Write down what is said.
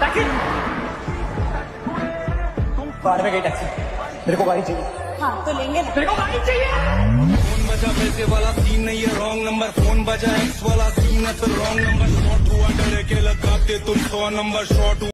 बाहर में गई टैक्सी, मेरे को गाड़ी चाहिए। हाँ तो लेंगे ना। मेरे को गाड़ी चाहिए। फोन बजा पैसे वाला सीन नहीं है, रॉन्ग नंबर। फोन बजा एक्स वाला सीन है तो रॉन्ग नंबर। शॉट हुआ डरे के लगाते तुम 100 नंबर शॉट।